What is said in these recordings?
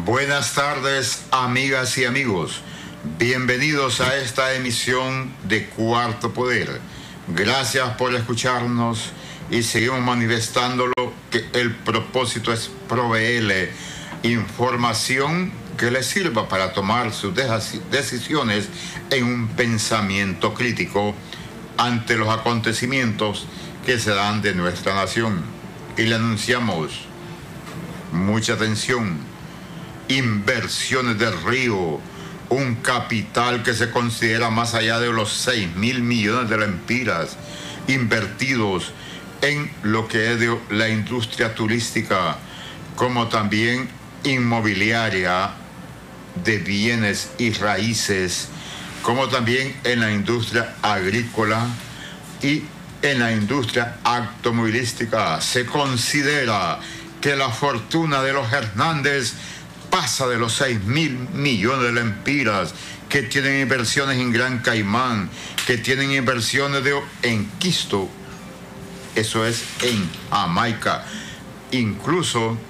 Buenas tardes, amigas y amigos. Bienvenidos a esta emisión de Cuarto Poder. Gracias por escucharnos y seguimos manifestándolo que el propósito es proveerle información que le sirva para tomar sus decisiones en un pensamiento crítico ante los acontecimientos que se dan de nuestra nación. Y le anunciamos mucha atención. Inversiones del Río, un capital que se considera más allá de los 6.000 millones de lempiras invertidos en lo que es de la industria turística, como también inmobiliaria de bienes y raíces, como también en la industria agrícola y en la industria automovilística. Se considera que la fortuna de los Hernández pasa de los 6.000 millones de lempiras, que tienen inversiones en Gran Caimán, que tienen inversiones en Quisto, eso es en Jamaica, incluso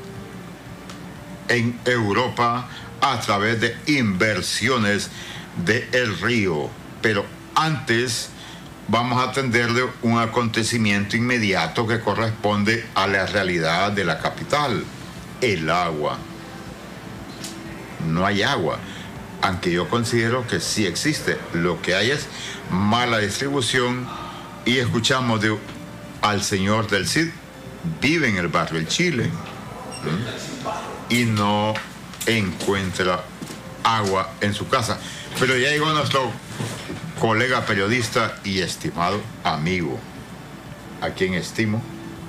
en Europa a través de inversiones de El Río. Pero antes vamos a atenderle un acontecimiento inmediato que corresponde a la realidad de la capital: el agua. No hay agua, aunque yo considero que sí existe. Lo que hay es mala distribución, y escuchamos al señor del CID, vive en el barrio El Chile, y no encuentra agua en su casa. Pero ya llegó nuestro colega periodista y estimado amigo, a quien estimo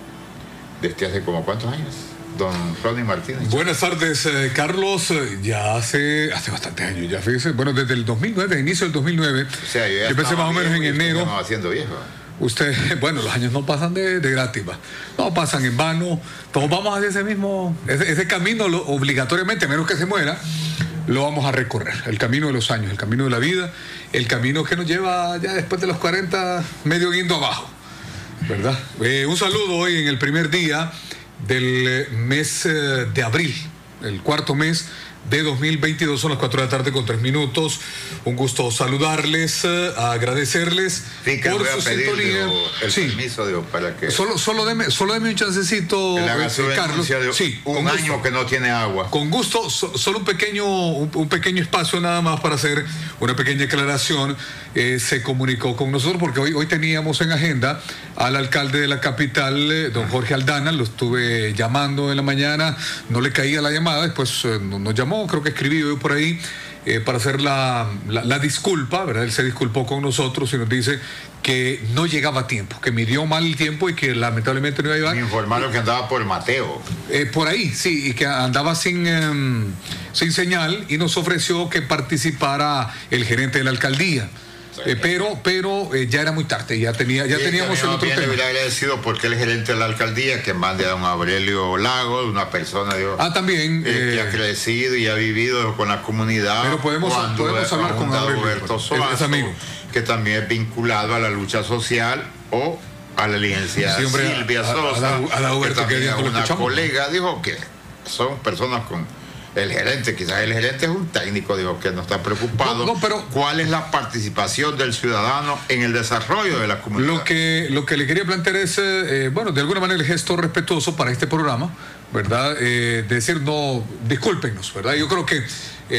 desde hace como ¿cuántos años? Don Ronnie Martínez. Buenas tardes, Carlos. Ya hace bastantes años, ya fíjese. Bueno, desde el 2009, inicio del 2009. O sea, yo empecé más o menos en enero. Estamos haciendo viejo. Usted, bueno, los años no pasan de gratis, no pasan en vano. Todos vamos hacia ese camino obligatoriamente, a menos que se muera, lo vamos a recorrer. El camino de los años, el camino de la vida, el camino que nos lleva ya después de los 40, medio guindo abajo, ¿verdad? Un saludo hoy en el primer día del mes de abril, el cuarto mes de 2022, son las 4 de la tarde con 3 minutos. Un gusto saludarles, agradecerles por su sintonía. El permiso, para que solo deme un chancecito, Carlos. Sí, un año gusto, que no tiene agua. Con gusto, solo un pequeño espacio nada más para hacer una pequeña aclaración. Se comunicó con nosotros porque hoy teníamos en agenda al alcalde de la capital, don Jorge Aldana. Lo estuve llamando en la mañana, no le caía la llamada, después nos llamó, creo que escribió por ahí para hacer la disculpa, ¿verdad? Él se disculpó con nosotros y nos dice que no llegaba a tiempo, que midió mal el tiempo y que lamentablemente no iba a llegar. Me informaron que andaba por Mateo. Por ahí, sí, y que andaba sin señal, y nos ofreció que participara el gerente de la alcaldía. Pero ya era muy tarde, ya teníamos el otro tema. Le hubiera agradecido porque el gerente de la alcaldía que mande a don Aurelio Lagos, una persona también que ha crecido y ha vivido con la comunidad. Pero podemos hablar con Roberto Soazo, que también es vinculado a la lucha social, o a la licenciada Silvia Sosa, que también es una colega. Dijo que son personas con... El gerente, quizás el gerente es un técnico, digo, que no está preocupado. Pero ¿cuál es la participación del ciudadano en el desarrollo de la comunidad? Lo que le quería plantear es, bueno, de alguna manera el gesto respetuoso para este programa, ¿verdad? Decir, no, discúlpenos, ¿verdad? Yo creo que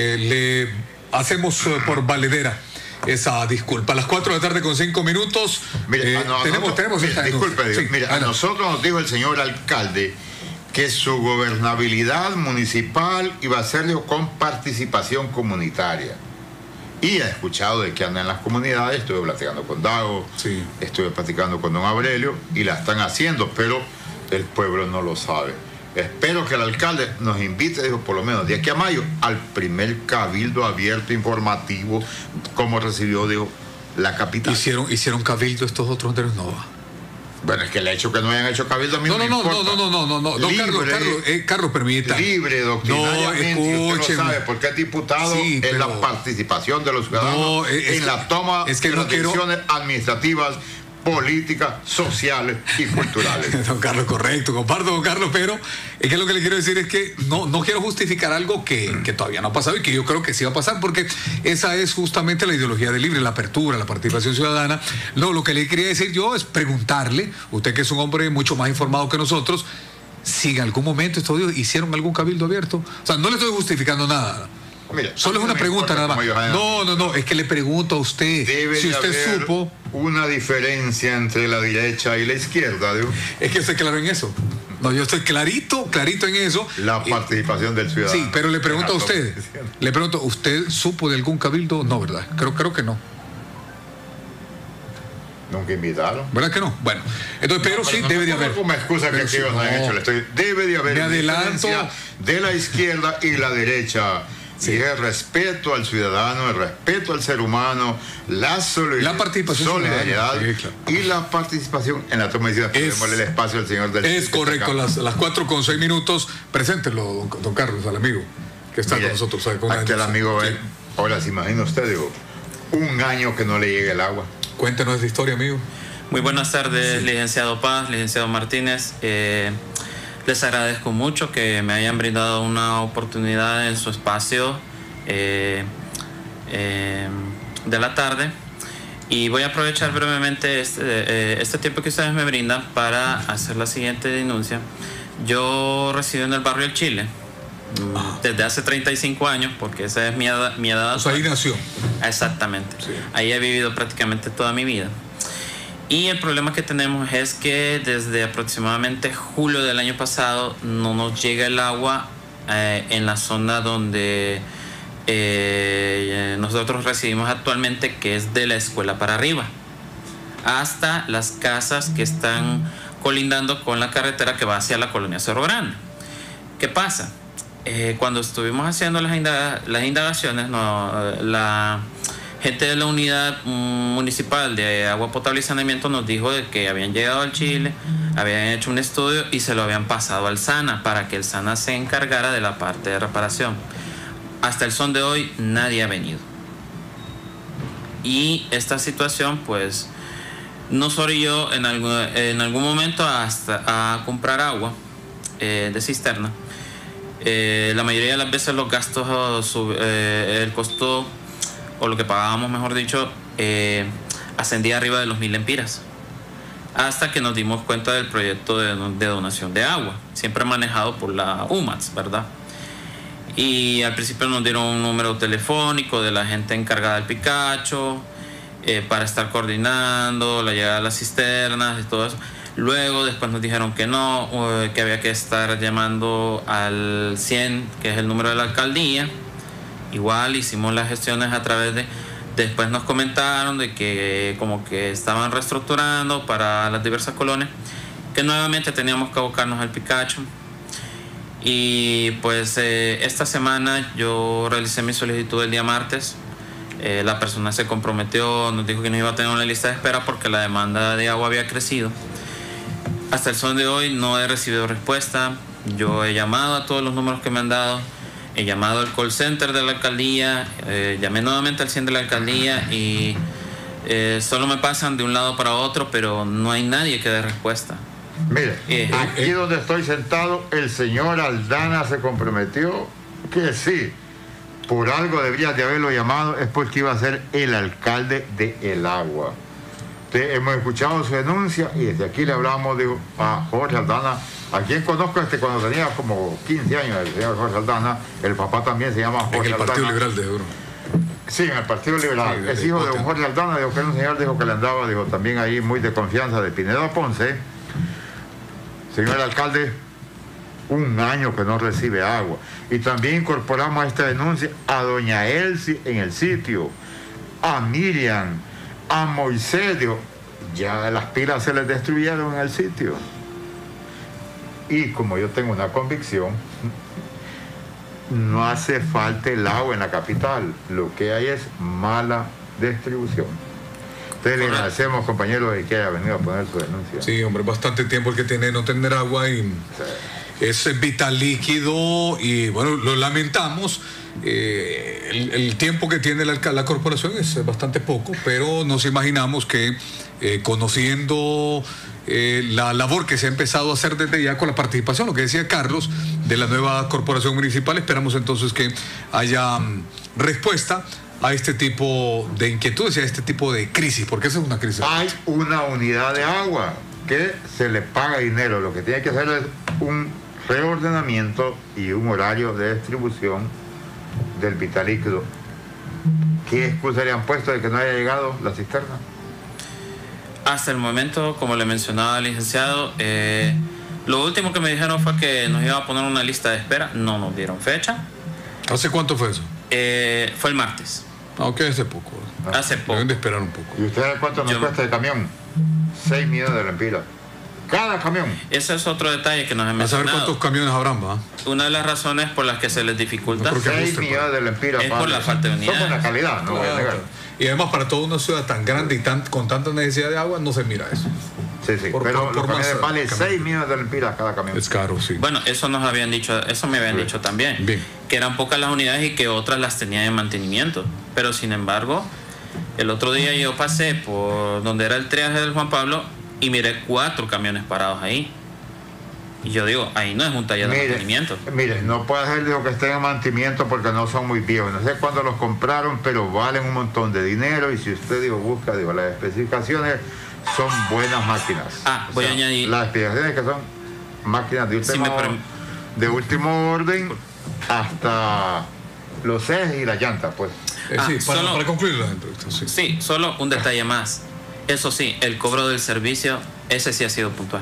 le hacemos por valedera esa disculpa. A las 4 de la tarde con 5 minutos. Mire, tenemos esta disculpe, sí, mira, a nosotros nos dijo el señor alcalde que su gobernabilidad municipal iba a ser con participación comunitaria. Y he escuchado de que andan en las comunidades, estuve platicando con Dago, sí, estuve platicando con don Aurelio, y la están haciendo, pero el pueblo no lo sabe. Espero que el alcalde nos invite, dijo, por lo menos de aquí a mayo, al primer cabildo abierto informativo, como recibió, dijo, la capital. ¿Hicieron cabildo estos otros anteriores? No. Bueno, es que el hecho que no hayan hecho cabildo a mí no. Carlos, permita. Libre doctrinariamente, usted lo sabe, porque es diputado, sí, la participación de los ciudadanos en la toma de las decisiones administrativas políticas, sociales y culturales. Don Carlos, correcto, comparto, don Carlos, pero es que lo que le quiero decir es que no quiero justificar algo que todavía no ha pasado y que yo creo que sí va a pasar, porque esa es justamente la ideología del libre, la apertura, la participación ciudadana. No, lo que le quería decir yo es preguntarle, usted que es un hombre mucho más informado que nosotros, si en algún momento estos días hicieron algún cabildo abierto. O sea, no le estoy justificando nada. Mira, solo es una pregunta nada más. No, es que le pregunto a usted si usted supo una diferencia entre la derecha y la izquierda. ¿Digo? Es que yo estoy claro en eso. No, yo estoy clarito en eso. La participación del ciudadano. Sí, pero le pregunto a usted. ¿Usted supo de algún cabildo? No, ¿verdad? Creo que no. Nunca invitaron. ¿Verdad que no? Bueno, entonces, pero sí debe de haber. Como excusa que aquí no han hecho. Debe de haber una diferencia de la izquierda y la derecha. Sí. Y el respeto al ciudadano, el respeto al ser humano, la solidaridad sí, claro. Y la participación en la toma de decisiones. Démosle el espacio al señor del Es correcto, las 4:06. Preséntelo, don Carlos, al amigo que está con nosotros. Aquí el amigo, ahora se imagina usted, digo, un año que no le llegue el agua. Cuéntenos esta historia, amigo. Muy buenas tardes, licenciado Paz, licenciado Martínez. Les agradezco mucho que me hayan brindado una oportunidad en su espacio de la tarde, y voy a aprovechar brevemente este tiempo que ustedes me brindan para hacer la siguiente denuncia. Yo resido en el barrio El Chile desde hace 35 años, porque esa es mi edad. O sea, ahí nació. Exactamente. Sí. Ahí he vivido prácticamente toda mi vida. Y el problema que tenemos es que desde aproximadamente julio del año pasado no nos llega el agua en la zona donde nosotros residimos actualmente, que es de la escuela para arriba, hasta las casas que están colindando con la carretera que va hacia la colonia Cerro Grande. ¿Qué pasa? Cuando estuvimos haciendo las indagaciones, la gente de la unidad municipal de agua potable y saneamiento nos dijo de que habían llegado al Chile, habían hecho un estudio y se lo habían pasado al SANA para que el SANA se encargara de la parte de reparación. Hasta el son de hoy nadie ha venido. Y esta situación, pues, nos orilló en algún momento a comprar agua de cisterna. La mayoría de las veces los gastos, el costo, o lo que pagábamos, mejor dicho, ascendía arriba de los 1.000 lempiras, hasta que nos dimos cuenta del proyecto de donación de agua, siempre manejado por la UMATS, ¿verdad? Y al principio nos dieron un número telefónico de la gente encargada del Picacho para estar coordinando la llegada de las cisternas y todo eso. Luego después nos dijeron que no, que había que estar llamando al 100, que es el número de la alcaldía. Igual hicimos las gestiones a través de... Después nos comentaron de que como que estaban reestructurando para las diversas colonias, que nuevamente teníamos que abocarnos al Picacho. Y pues esta semana yo realicé mi solicitud el día martes. La persona se comprometió, nos dijo que nos iba a tener una lista de espera porque la demanda de agua había crecido. Hasta el son de hoy no he recibido respuesta. Yo he llamado a todos los números que me han dado. He llamado al call center de la alcaldía, llamé nuevamente al 100 de la alcaldía y solo me pasan de un lado para otro, pero no hay nadie que dé respuesta. Mire, aquí donde estoy sentado, el señor Aldana se comprometió que sí, por algo debería de haberlo llamado, es porque iba a ser el alcalde de El Agua. Hemos escuchado su denuncia y desde aquí le hablamos a Jorge Aldana, a quien conozco cuando tenía como 15 años, el señor Jorge Aldana. El papá también se llama Jorge Aldana. En el Partido Liberal de Oro. Sí, en el Partido Liberal. Sí, es hijo de don Jorge Aldana, dijo que era un señor, dijo que le andaba, dijo también ahí muy de confianza de Pineda Ponce. Señor alcalde, un año que no recibe agua. Y también incorporamos a esta denuncia a doña Elsie en el sitio, a Miriam, a Moisés, ya las pilas se les destruyeron en el sitio. Y como yo tengo una convicción, no hace falta el agua en la capital, lo que hay es mala distribución. Entonces le agradecemos, compañeros, de que haya venido a poner su denuncia. Sí, hombre, bastante tiempo el que tiene no tener agua y... Sí. es vital líquido y bueno, lo lamentamos. El tiempo que tiene la corporación es bastante poco, pero nos imaginamos que conociendo la labor que se ha empezado a hacer desde ya con la participación, lo que decía Carlos, de la nueva corporación municipal, esperamos entonces que haya respuesta a este tipo de inquietudes y a este tipo de crisis, porque esa es una crisis. Hay una unidad de agua que se le paga dinero, lo que tiene que hacer es un reordenamiento y un horario de distribución del vital líquido. ¿Qué excusa le han puesto de que no haya llegado la cisterna? Hasta el momento, como le mencionaba al licenciado, lo último que me dijeron fue que nos iban a poner una lista de espera. No nos dieron fecha. ¿Hace cuánto fue eso? Fue el martes. Ok, hace poco. Hace poco. Deben de esperar un poco. ¿Y usted sabe cuánto nos cuesta el camión? 6 millones de lempiras. Cada camión. Ese es otro detalle que nos han A saber mencionado. cuántos camiones habrán, ¿va? Una de las razones por las que se les dificulta No, 6 millones de lempiras. es por la falta de Son unidades. buena calidad, no voy a negar. Y además para toda una ciudad tan grande y con tanta necesidad de agua no se mira eso. Sí, sí. Pero los camiones valen camiones. 6 millones de lempiras cada camión. Es caro, sí. Bueno, eso nos habían dicho, eso me habían dicho también. Bien. Que eran pocas las unidades y que otras las tenían en mantenimiento. Pero sin embargo, el otro día yo pasé por donde era el triaje del Juan Pablo y miré 4 camiones parados ahí. Y yo digo, ahí no es un taller de mantenimiento. Mire, no puede ser dijo que estén en mantenimiento porque no son muy viejos. No sé cuándo los compraron, pero valen un montón de dinero. Y si usted dijo, busca digo, las especificaciones, son buenas máquinas. Voy a añadir. Las especificaciones que son máquinas de último orden hasta los ejes y las llantas, pues. Sí, para concluir la entrevista, sí. Sí, solo un detalle más. Eso sí, el cobro del servicio, ese sí ha sido puntual.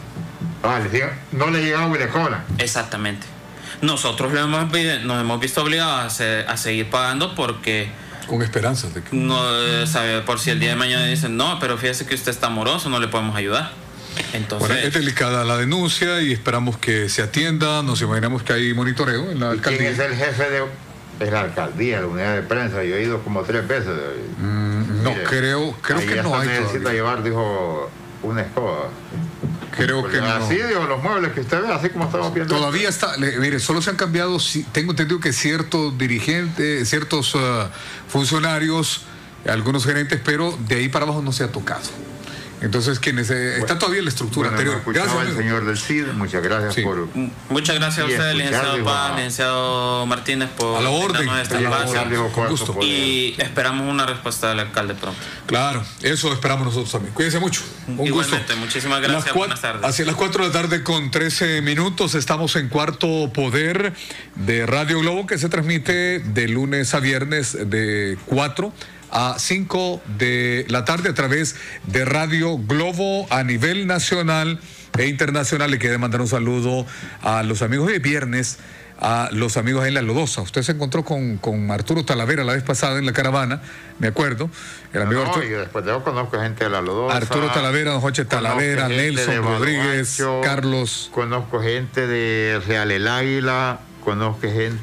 No le llega agua y le cobran. Exactamente. Nosotros nos hemos visto obligados a seguir pagando porque con esperanzas de que no sabe por si el día de mañana dicen no, pero fíjese que usted está moroso, no le podemos ayudar. Entonces, bueno, es delicada la denuncia y esperamos que se atienda. Nos imaginamos que hay monitoreo en la alcaldía. ¿Quién es el jefe de la alcaldía, la unidad de prensa? Yo he ido como 3 veces. No, creo que no hay necesita todavía. llevar, dijo, una escoba. Creo Porque que no. así, digo, los muebles que usted ve, así como estamos viendo. Todavía está, mire, solo se han cambiado, tengo entendido que ciertos dirigentes, ciertos funcionarios, algunos gerentes, pero de ahí para abajo no se ha tocado. Entonces, está todavía la estructura anterior. Gracias al señor del CID, muchas gracias por... Muchas gracias a usted, licenciado Paz, licenciado Martínez, por a la orden, darnos este espacio. Con gusto. Y esperamos una respuesta del alcalde pronto. Claro, eso esperamos nosotros también. Cuídense mucho. Un Igualmente, gusto. muchísimas gracias. Buenas tardes. Hacia las 4 de la tarde con 13 minutos estamos en Cuarto Poder de Radio Globo, que se transmite de lunes a viernes de 4 a 5 de la tarde a través de Radio Globo a nivel nacional e internacional. Le quiero mandar un saludo a los amigos de viernes, a los amigos en La Lodosa. Usted se encontró con Arturo Talavera la vez pasada en la caravana, me acuerdo. El amigo Arturo, y después de eso conozco gente de La Lodosa. Arturo Talavera, don Joche Talavera, Nelson Rodríguez, Carlos. Conozco gente de Real El Águila, conozco gente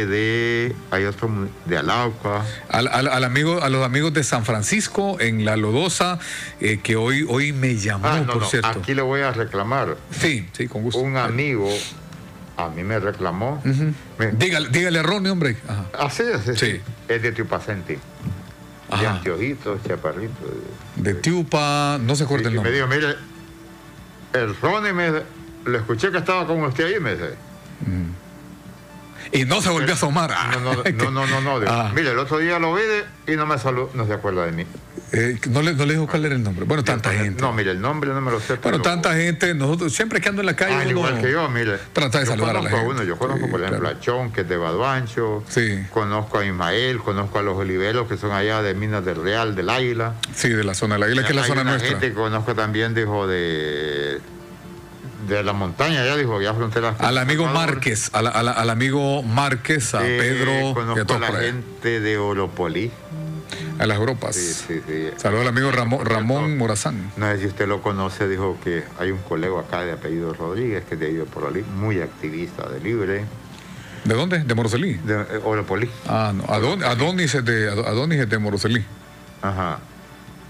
hay otro de Alauca, a los amigos de San Francisco en La Lodosa, que hoy me llamó, por cierto. Aquí le voy a reclamar. Sí, con gusto. Un amigo a mí me reclamó. Dígale a Ronnie, hombre. Ajá. Así es. Sí. Es de Tiupacenti. De anteojitos, chaparrito. De Tiupa, no se acuerda el nombre. Y me dijo, mire, el Ronnie le escuché que estaba con usted ahí, me dice. Y no se volvió a asomar. No. Mire, el otro día lo vi y no me saludó, no se acuerda de mí. No le dijo cuál era el nombre. Bueno, tanta gente. No, mire, el nombre no me lo sé. Bueno, tanta gente. Nosotros siempre que ando en la calle. Al igual que yo, mire. Trata de saludar a la gente. Yo conozco, por ejemplo, a Chon, que es de Baduancho. Sí. Conozco a Ismael, conozco a los oliveros, que son allá de Minas del Real, del Águila. Sí, de la zona del Águila, que es la zona nuestra. Gente que conozco también, dijo, de la montaña, ya frontera. Al amigo Márquez, al amigo Márquez, a Pedro. Conozco a la gente de Oropolí. A las Europas. Sí. Saludos al amigo Ramón Morazán. No sé si usted lo conoce, dijo que hay un colega acá de apellido Rodríguez, que es de Oropolí, muy activista de Libre. ¿De dónde? ¿De Moroselí? De Oropolí. No. Adonis es de Moroselí. Ajá.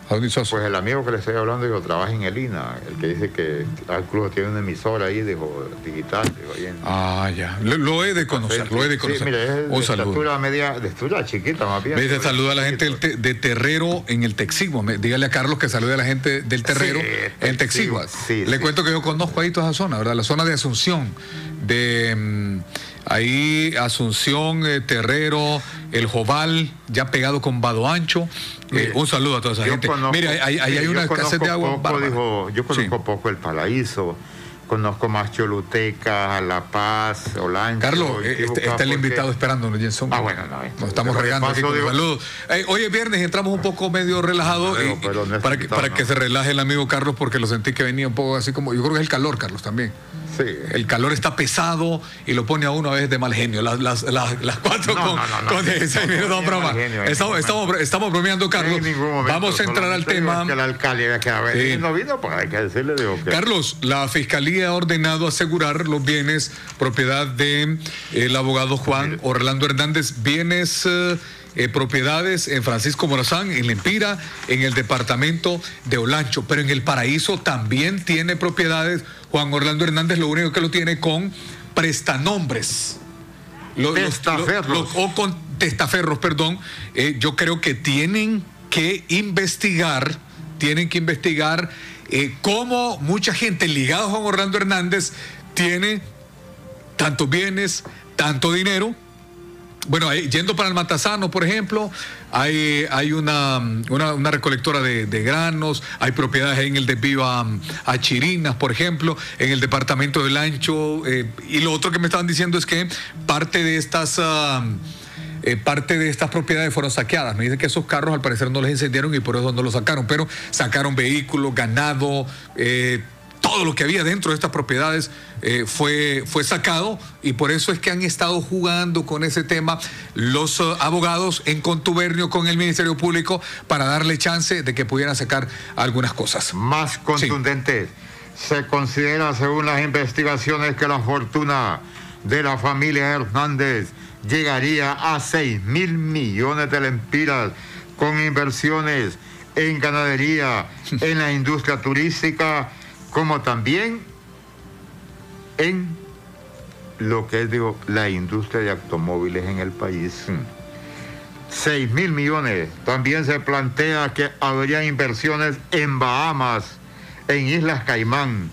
¿A dónde sos? Pues el amigo que le estoy hablando, dijo, trabaja en el INA, el que dice que incluso tiene una emisora ahí, dijo, digital. Dijo, ahí en, ya. Lo he de conocer, lo he de conocer. Sí, mire, es un de saludo. estatura media, de estatura chiquita más bien. Me saluda a la gente de Terrero en el Texigua. Dígale a Carlos que salude a la gente del Terrero en Texigua. Le cuento que yo conozco ahí toda esa zona, ¿verdad? La zona de Asunción, de ahí Asunción, Terrero, El Joval, ya pegado con Vado Ancho. Un saludo a toda esa gente. Mire, ahí hay una escasez de agua. Yo conozco poco el Paraíso. Conozco más Choluteca, La Paz, Olancho. Carlos, está el invitado esperándonos, Jenson. Bueno, nos estamos regando aquí con saludos. Hoy es viernes, entramos un poco medio relajado para que se relaje el amigo Carlos, porque lo sentí que venía un poco así como, yo creo que es el calor, Carlos, también. Sí. El calor está pesado y lo pone a uno a veces de mal genio. Las 4 con 16 minutos. Estamos bromeando, Carlos. Vamos a entrar al tema. Que el alcalde no vino, pues hay que decirle. Carlos, la Fiscalía ha ordenado asegurar los bienes propiedad de el abogado Juan Orlando Hernández, bienes propiedades en Francisco Morazán, en Lempira, en el departamento de Olancho, pero en el Paraíso también tiene propiedades. Juan Orlando Hernández, lo único que lo tiene con prestanombres. O con testaferros, perdón. Yo creo que tienen que investigar cómo mucha gente ligada a Juan Orlando Hernández tiene tantos bienes, tanto dinero. Bueno, yendo para el Matasano, por ejemplo, hay una recolectora de granos, hay propiedades en el desvío a Chirinas, por ejemplo, en el departamento del Ancho, y lo otro que me estaban diciendo es que parte de estas propiedades fueron saqueadas. Me dicen que esos carros al parecer no les encendieron y por eso no los sacaron, pero sacaron vehículos, ganado, todo lo que había dentro de estas propiedades fue sacado, y por eso es que han estado jugando con ese tema los abogados en contubernio con el Ministerio Público para darle chance de que pudieran sacar algunas cosas. Más contundentes. Sí. Se considera, según las investigaciones, que la fortuna de la familia Hernández llegaría a 6.000 millones de lempiras, con inversiones en ganadería, en la industria turística, como también en lo que es, la industria de automóviles en el país. 6.000 millones. También se plantea que habría inversiones en Bahamas, en Islas Caimán.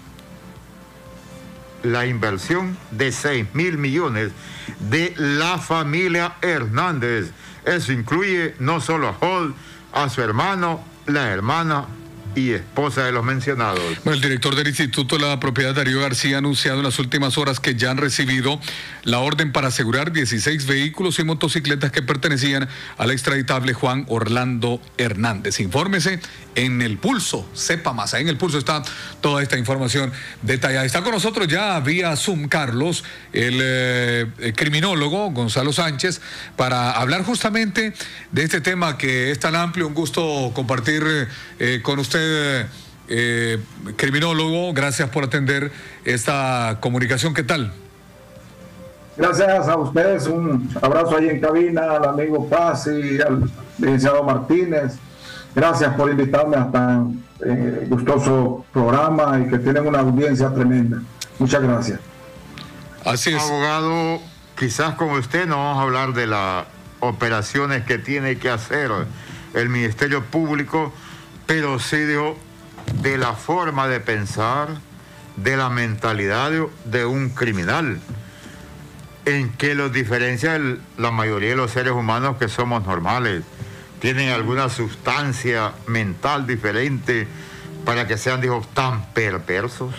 La inversión de 6.000 millones de la familia Hernández. Eso incluye no solo a Hall, a su hermano, la hermana y esposa de los mencionados. Bueno, el director del Instituto de la Propiedad, Darío García, ha anunciado en las últimas horas que ya han recibido la orden para asegurar 16 vehículos y motocicletas que pertenecían al extraditable Juan Orlando Hernández. Infórmese en El Pulso, sepa más. Ahí en El Pulso está toda esta información detallada. Está con nosotros ya vía Zoom, Carlos, el criminólogo Gonzalo Sánchez, para hablar justamente de este tema que es tan amplio. Un gusto compartir con usted, criminólogo. Gracias por atender esta comunicación. ¿Qué tal? Gracias a ustedes, un abrazo ahí en cabina al amigo Paz y al licenciado Martínez. Gracias por invitarme a tan gustoso programa y que tienen una audiencia tremenda. Muchas gracias. Así es. Abogado, quizás con usted no vamos a hablar de las operaciones que tiene que hacer el Ministerio Público, pero sí de la forma de pensar, de la mentalidad de un criminal, en que los diferencia la mayoría de los seres humanos que somos normales. Tienen alguna sustancia mental diferente para que sean, tan perversos.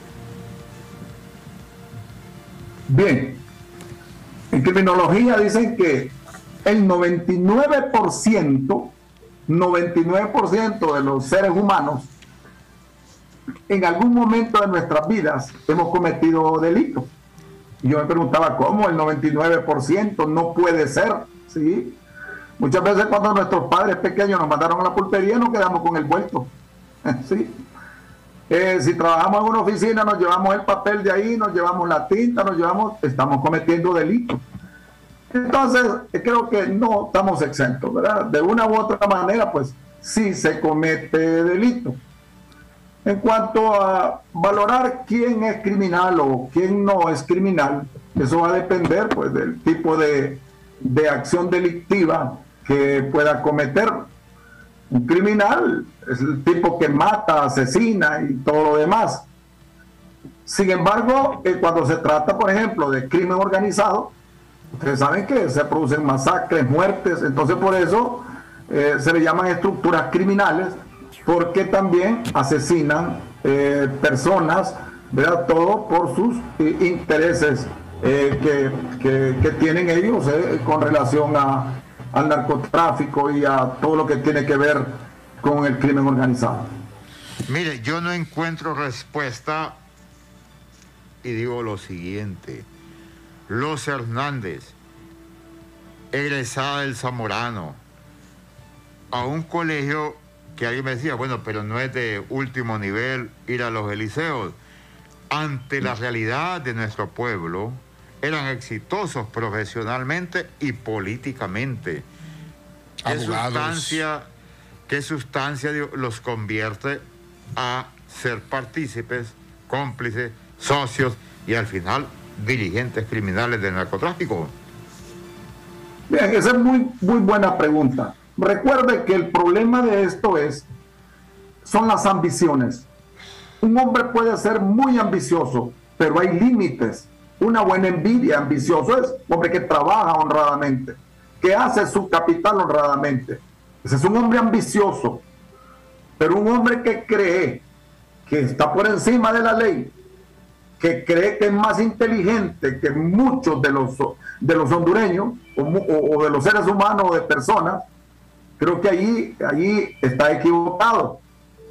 Bien, en criminología dicen que el 99% de los seres humanos en algún momento de nuestras vidas hemos cometido delitos. Y yo me preguntaba, ¿cómo el 99%? No puede ser, ¿sí? Muchas veces cuando nuestros padres pequeños nos mandaron a la pulpería nos quedamos con el vuelto, ¿sí? Si trabajamos en una oficina nos llevamos el papel de ahí, nos llevamos la tinta, estamos cometiendo delitos. Entonces, creo que no estamos exentos, ¿verdad? De una u otra manera, pues, si se comete delito. En cuanto a valorar quién es criminal o quién no es criminal, eso va a depender pues del tipo de acción delictiva que pueda cometer. Un criminal es el tipo que mata, asesina y todo lo demás. Sin embargo, cuando se trata, por ejemplo, de crimen organizado, ustedes saben que se producen masacres, muertes, entonces por eso se le llaman estructuras criminales, porque también asesinan personas, ¿verdad? Todo por sus intereses que tienen ellos con relación al narcotráfico y a todo lo que tiene que ver con el crimen organizado. Mire, yo no encuentro respuesta y digo lo siguiente. Los Hernández, egresada del Zamorano, a un colegio que alguien me decía, bueno, pero no es de último nivel ir a los Eliseos. Ante la realidad de nuestro pueblo, eran exitosos profesionalmente y políticamente. ¿Qué sustancia los convierte a ser partícipes, cómplices, socios y al final dirigentes criminales del narcotráfico? Bien, esa es muy buena pregunta. Recuerde que el problema de esto son las ambiciones. Un hombre puede ser muy ambicioso, pero hay límites. Una buena envidia, ambicioso es un hombre que trabaja honradamente, que hace su capital honradamente. Ese es un hombre ambicioso, pero un hombre que cree que está por encima de la ley, que cree que es más inteligente que muchos de los hondureños o de los seres humanos o de personas, creo que allí está equivocado.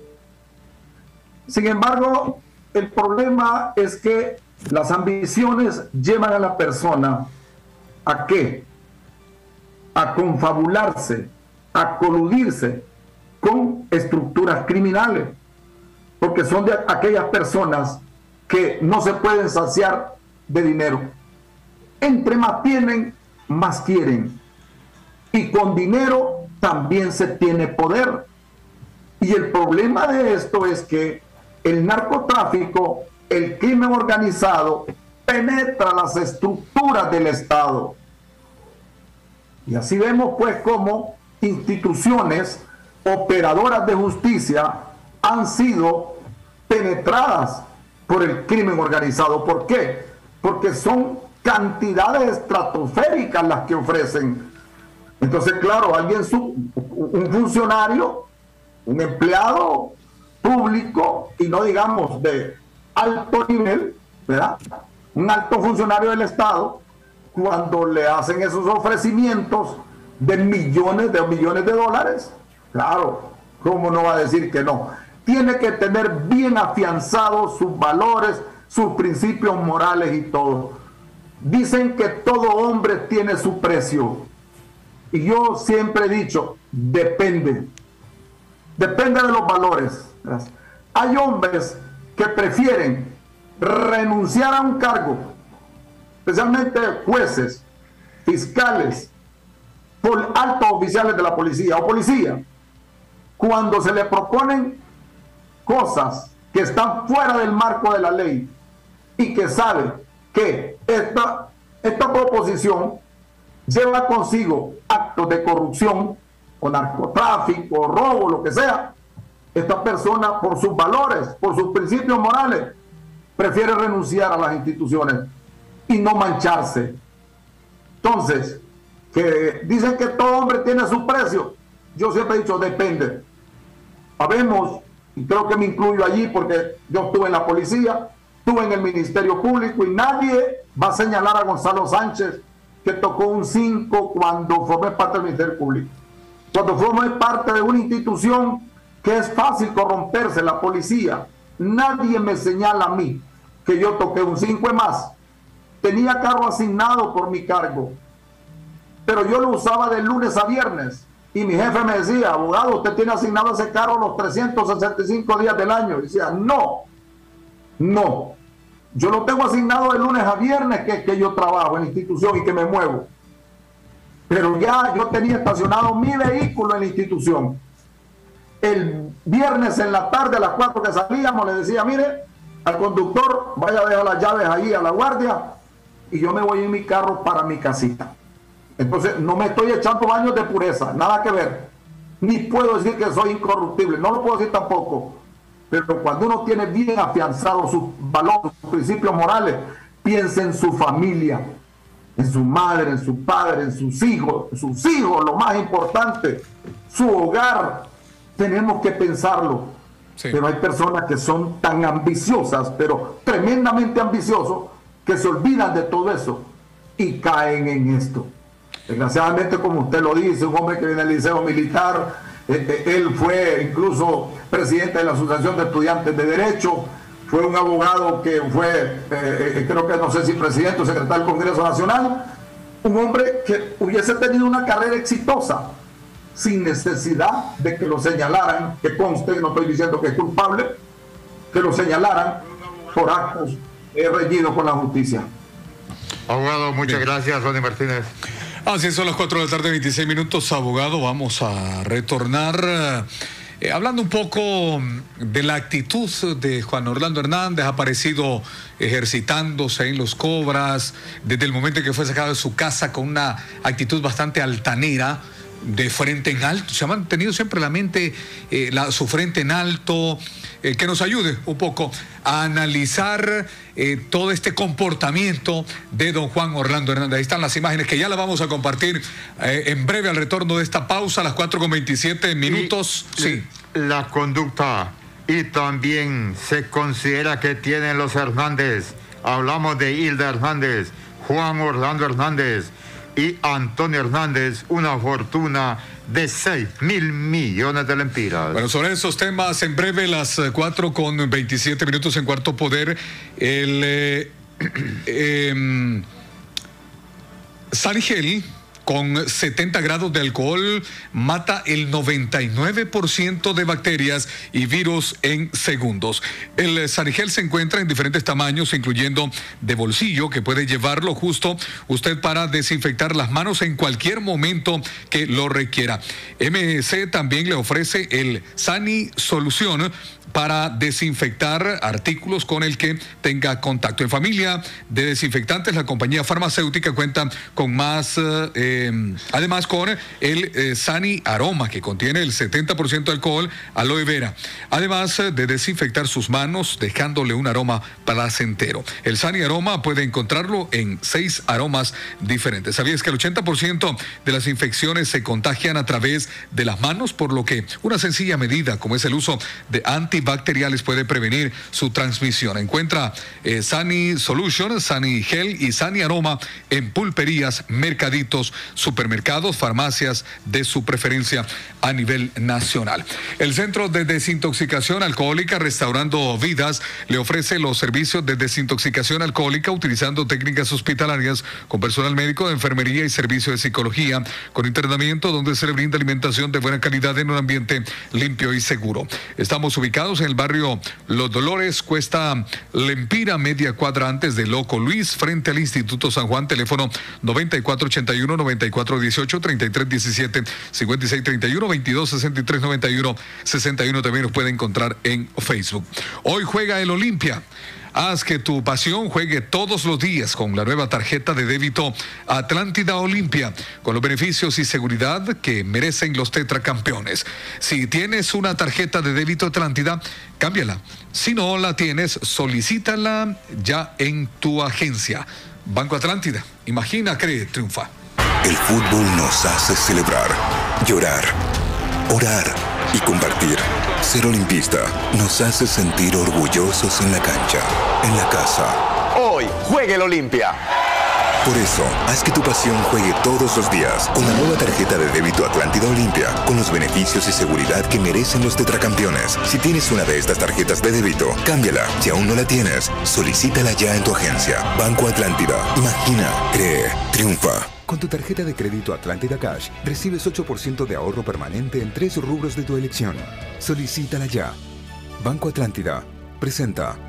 Sin embargo, el problema es que las ambiciones llevan a la persona ¿a qué? A confabularse, a coludirse con estructuras criminales, porque son de aquellas personas que no se pueden saciar de dinero. Entre más tienen, más quieren. Y con dinero también se tiene poder. Y el problema de esto es que el narcotráfico, el crimen organizado, penetra las estructuras del Estado. Y así vemos pues cómo instituciones operadoras de justicia han sido penetradas por el crimen organizado. ¿Por qué? Porque son cantidades estratosféricas las que ofrecen. Entonces, claro, un funcionario, un empleado público, y no digamos de alto nivel, ¿verdad? Un alto funcionario del Estado, cuando le hacen esos ofrecimientos de millones de dólares, claro, ¿cómo no va a decir que no? Tiene que tener bien afianzados sus valores, sus principios morales y todo. Dicen que todo hombre tiene su precio. Y yo siempre he dicho, depende de los valores. Hay hombres que prefieren renunciar a un cargo, especialmente jueces, fiscales, por altos oficiales de la policía o policía, cuando se le proponen cosas que están fuera del marco de la ley y que sabe que esta proposición lleva consigo actos de corrupción o narcotráfico, robo, lo que sea, esta persona por sus valores, por sus principios morales, prefiere renunciar a las instituciones y no mancharse. Entonces, que dicen que todo hombre tiene su precio, yo siempre he dicho, depende. Habemos, y creo que me incluyo allí porque yo estuve en la policía, estuve en el Ministerio Público y nadie va a señalar a Gonzalo Sánchez que tocó un 5 cuando formé parte del Ministerio Público. Cuando formé parte de una institución que es fácil corromperse, la policía, nadie me señala a mí que yo toqué un 5 más. Tenía carro asignado por mi cargo, pero yo lo usaba de lunes a viernes. Y mi jefe me decía, abogado, usted tiene asignado ese carro los 365 días del año. Y decía, no, yo lo tengo asignado de lunes a viernes que yo trabajo en la institución y que me muevo. Pero ya yo tenía estacionado mi vehículo en la institución. El viernes en la tarde, a las 4 que salíamos, le decía, mire, al conductor, vaya a dejar las llaves ahí a la guardia y yo me voy en mi carro para mi casita. Entonces, no me estoy echando baños de pureza, nada que ver. Ni puedo decir que soy incorruptible, no lo puedo decir tampoco. Pero cuando uno tiene bien afianzados sus valores, sus principios morales, piensa en su familia, en su madre, en su padre, en sus hijos, lo más importante, su hogar. Tenemos que pensarlo. Sí. Pero hay personas que son tan ambiciosas, pero tremendamente ambiciosos, que se olvidan de todo eso y caen en esto. Desgraciadamente, como usted lo dice, un hombre que viene del liceo militar, él fue incluso presidente de la Asociación de Estudiantes de Derecho, fue un abogado que fue, creo que no sé si presidente o secretario del Congreso Nacional, un hombre que hubiese tenido una carrera exitosa, sin necesidad de que lo señalaran, que conste, no estoy diciendo que es culpable, que lo señalaran por actos reñidos con la justicia. Abogado, muchas gracias, Ronnie Martínez. Así son las 4 de la tarde, 26 minutos, abogado. Vamos a retornar hablando un poco de la actitud de Juan Orlando Hernández. Ha aparecido ejercitándose en los Cobras desde el momento en que fue sacado de su casa con una actitud bastante altanera, de frente en alto. Se ha mantenido siempre la mente, su frente en alto, que nos ayude un poco a analizar todo este comportamiento de don Juan Orlando Hernández. Ahí están las imágenes que ya las vamos a compartir en breve al retorno de esta pausa a las 4:27 minutos. Sí. La conducta, y también se considera que tienen los Hernández. Hablamos de Hilda Hernández, Juan Orlando Hernández y Antonio Hernández, una fortuna de 6.000 millones de lempiras. Bueno, sobre esos temas, en breve, las 4:27 minutos en Cuarto Poder, el Sanigel, con 70 grados de alcohol, mata el 99% de bacterias y virus en segundos. El Sanigel se encuentra en diferentes tamaños, incluyendo de bolsillo, que puede llevarlo justo usted para desinfectar las manos en cualquier momento que lo requiera. MC también le ofrece el Sani Solución para desinfectar artículos con el que tenga contacto. En familia de desinfectantes, la compañía farmacéutica cuenta con más, además con el Sani Aroma, que contiene el 70% de alcohol, aloe vera, además de desinfectar sus manos dejándole un aroma placentero. El Sani Aroma puede encontrarlo en 6 aromas diferentes. ¿Sabías que el 80% de las infecciones se contagian a través de las manos? Por lo que una sencilla medida como es el uso de antibacteriales puede prevenir su transmisión. Encuentra Sani Solution, Sani Gel y Sani Aroma en pulperías, mercaditos, supermercados, farmacias de su preferencia a nivel nacional. El Centro de Desintoxicación Alcohólica Restaurando Vidas le ofrece los servicios de desintoxicación alcohólica utilizando técnicas hospitalarias con personal médico de enfermería y servicio de psicología, con internamiento donde se le brinda alimentación de buena calidad en un ambiente limpio y seguro. Estamos ubicados en el barrio Los Dolores, Cuesta Lempira, media cuadra antes de Loco Luis, frente al Instituto San Juan. Teléfono 9481 9418 3317 5631 2263 91 61. También nos puede encontrar en Facebook. Hoy juega el Olimpia. Haz que tu pasión juegue todos los días con la nueva tarjeta de débito Atlántida Olimpia, con los beneficios y seguridad que merecen los tetracampeones. Si tienes una tarjeta de débito Atlántida, cámbiala. Si no la tienes, solicítala ya en tu agencia. Banco Atlántida. Imagina, cree, triunfa. El fútbol nos hace celebrar, llorar, orar y compartir. Ser olimpista nos hace sentir orgullosos en la cancha, en la casa. Hoy juegue el Olimpia. Por eso, haz que tu pasión juegue todos los días con la nueva tarjeta de débito Atlántida Olimpia, con los beneficios y seguridad que merecen los tetracampeones. Si tienes una de estas tarjetas de débito, cámbiala. Si aún no la tienes, solicítala ya en tu agencia. Banco Atlántida. Imagina, cree, triunfa. Con tu tarjeta de crédito Atlántida Cash, recibes 8% de ahorro permanente en 3 rubros de tu elección. Solicítala ya. Banco Atlántida presenta.